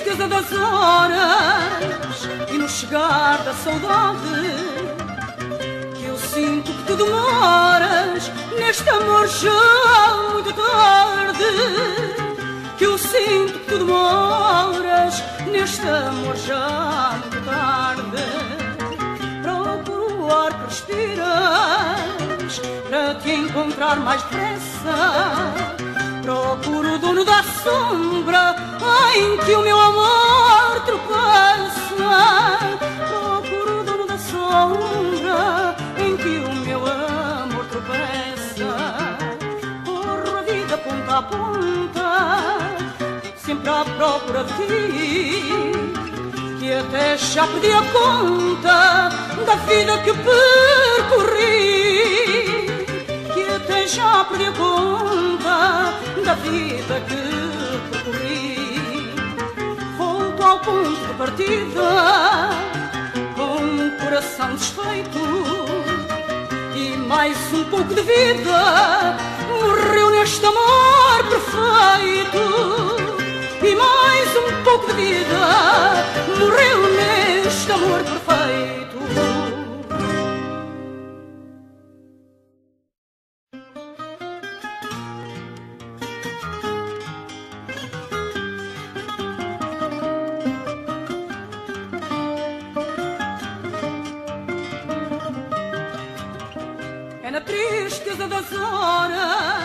tristeza das horas e no chegar da saudade, que eu sinto que tu demoras neste amor já muito tarde, que eu sinto que tu demoras neste amor já muito tarde. Procuro o ar que respiras para te encontrar mais depressa. Procuro o dono da sombra em que o meu amor tropeça. Procuro o dono da sombra em que o meu amor tropeça. Corro a vida ponta a ponta, sempre à procura de ti, que até já perdi a conta da vida que percorri, que até já perdi a conta da vida que percorri. Volto ao ponto de partida com um coração desfeito, e mais um pouco de vida morreu neste amor perfeito. E mais um pouco de vida morreu neste amor perfeito. É na tristeza das horas